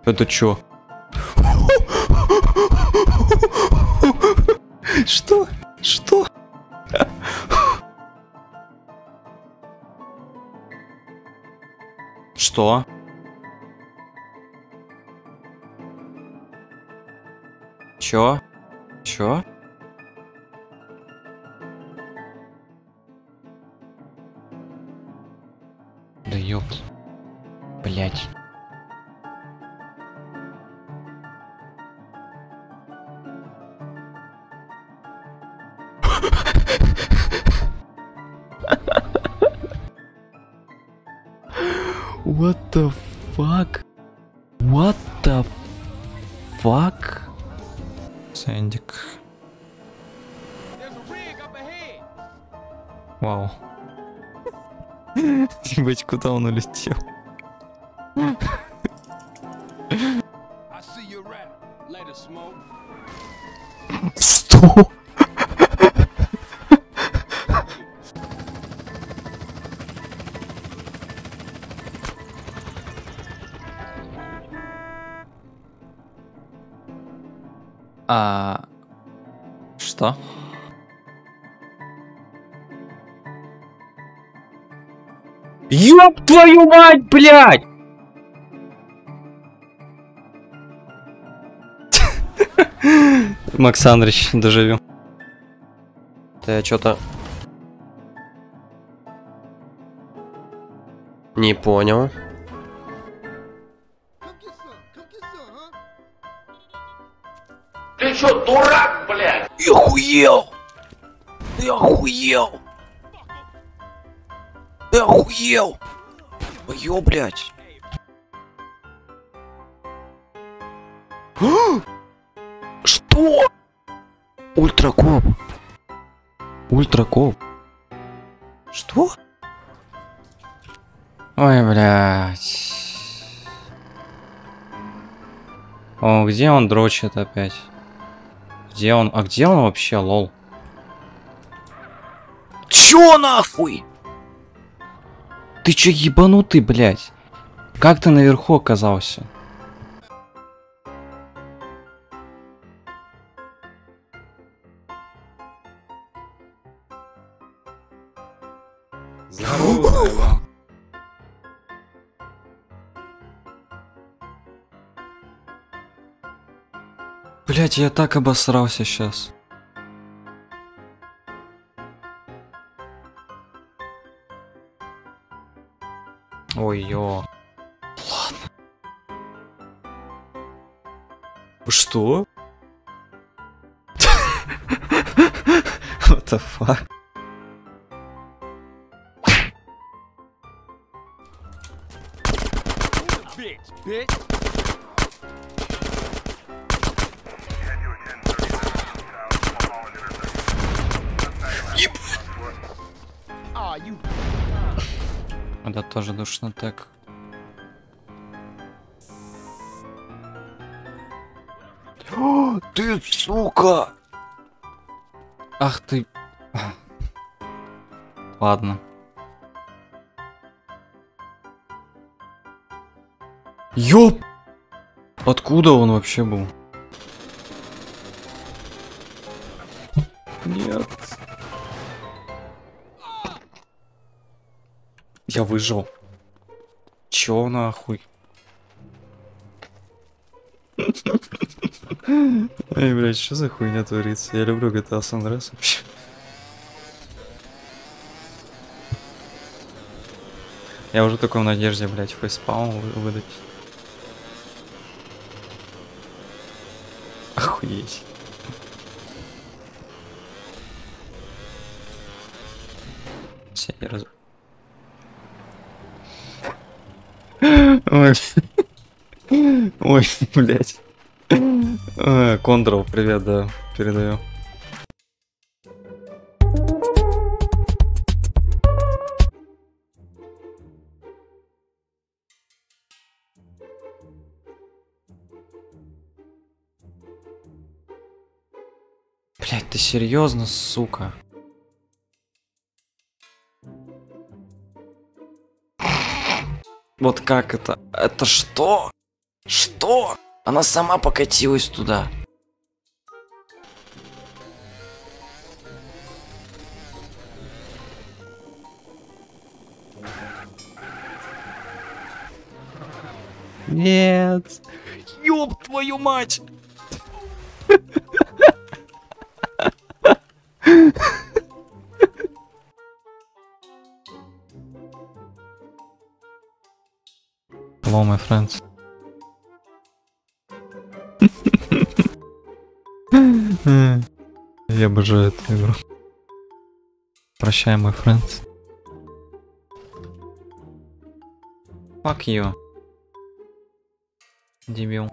Это чё? Что? Что? Что? Чё? Чё? Да ёпт. Блять. What the fuck? What the fuck? Сэндик. Вау. Ебать, куда он улетел? Что? Что? Ёб твою мать, блядь! Макс Андреевич, доживем. Я что-то не понял. Ты чё, дурак, блядь? Я охуел! Я охуел! Я охуел! Ё, блядь! Что? Ультракоп. Ультракоп. Что? Ой, блядь. О, где он дрочит опять? Где он? А где он вообще, лол? Чё нахуй? Ты чё ебанутый, блядь? Как ты наверху оказался? Здорово. Блядь, я так обосрался сейчас. Ой, ё. Ладно. Что? What the fuck? Это тоже душно так. О, ты сука! Ах ты. Ладно. Ёп! Откуда он вообще был? Нет. Я выжил. Чё нахуй? Эй, блядь, что за хуйня творится? Я люблю GTA San Andreas вообще. Я уже только в надежде, блядь, фейспаун выдать. Охуеть. Все, я раз... Ой, ой, блядь. Контрол, привет, да, передаю. Блядь, ты серьезно, сука? Вот как это? Это что? Что? Она сама покатилась туда. Нет. Ёб твою мать. Hello, my friends. Я обожаю эту игру. Прощай, my friends. Fuck you. Дебил.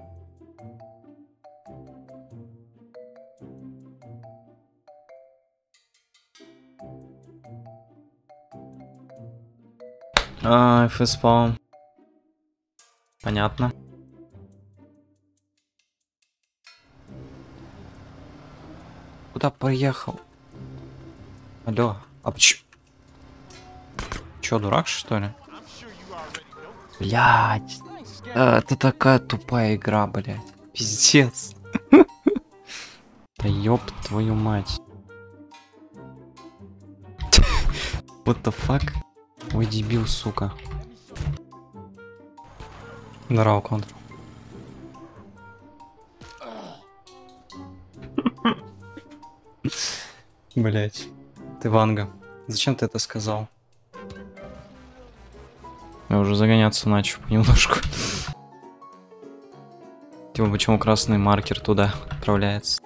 Фэспалм. Понятно. Куда поехал? Алло, а почему? Чё, дурак, что ли? Блять. Это такая тупая игра, блять. Пиздец. Да ёб твою мать. What the fuck? Ой, дебил, сука. Здорово, контр. Блять. Ты Ванга. Зачем ты это сказал? Я уже загоняться начал понемножку. Типа, почему красный маркер туда отправляется?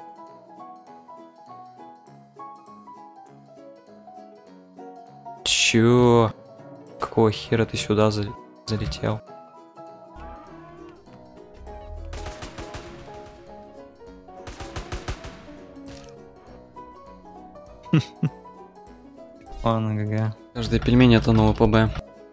Чё? Какого хера ты сюда залетел? Ладно, ГГ. Каждый пельмень это новый ПБ.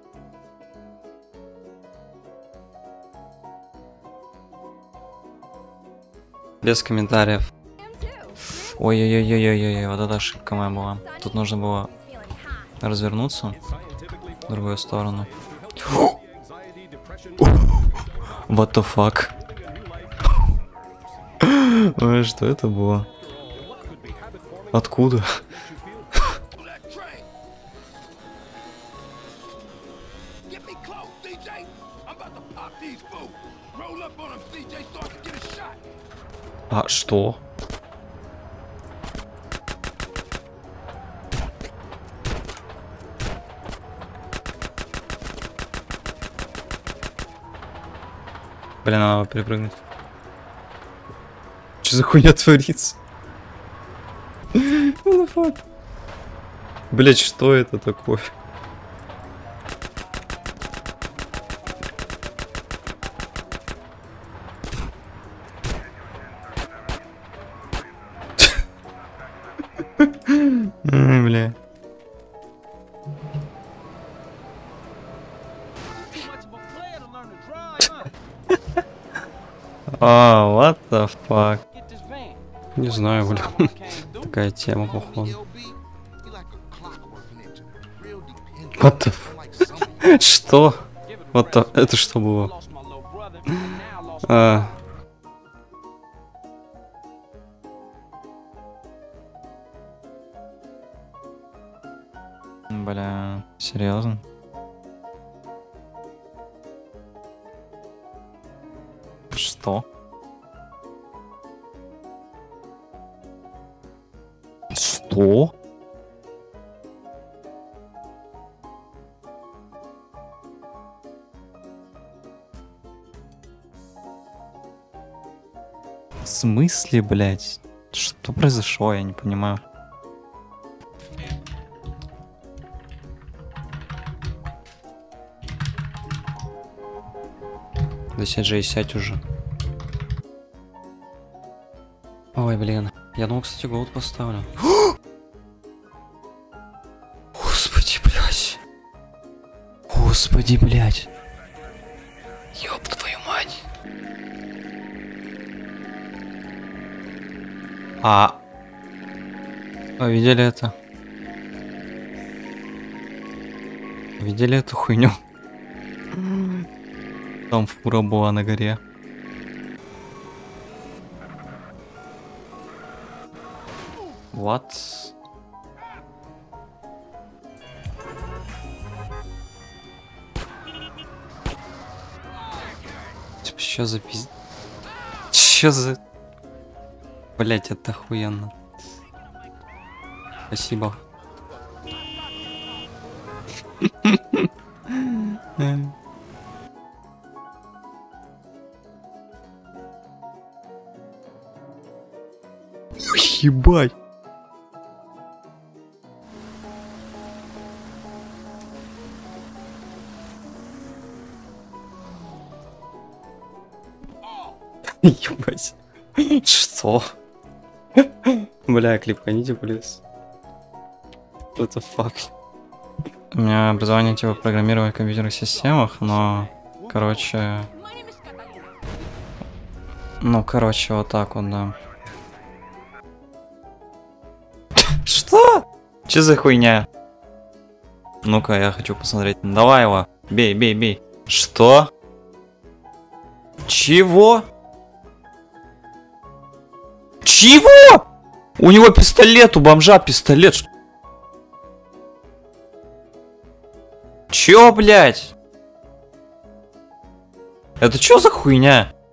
Без комментариев. Ой-ой-ой-ой-ой-ой, вот это ошибка моя была. Тут нужно было развернуться в другую сторону. What the fuck? Ой, что это было? Откуда? А что? Блин, надо перепрыгнуть. Что за хуйня творится? Блять, что это такое? Бля. What the fuck? Не знаю, бля. Такая тема, походу. What the fuck? Что? Это что было? Бля, серьезно? Что? Что? В смысле, блядь? Что произошло, я не понимаю. Да сядь же и сядь уже. Ой, блин. Я думал, кстати, голд поставлю. Господи, блядь. Господи, блядь. Ёб твою мать. Вы видели это? Видели эту хуйню? Там фура была на горе. What? Типа, что за пиздец? Что за... Блять, это охуенно. Спасибо. Ебать. Ебать. Что? Бля, клипаните, плюс. What the fuck? У меня образование типа программирования в компьютерных системах, но, короче... Ну, короче, вот так вот, да. Что? Че за хуйня? Ну-ка, я хочу посмотреть. Давай его. Бей, бей, бей. Что? Чего? Чего? У него пистолет, у бомжа пистолет. Чё, блядь? Это чё за хуйня?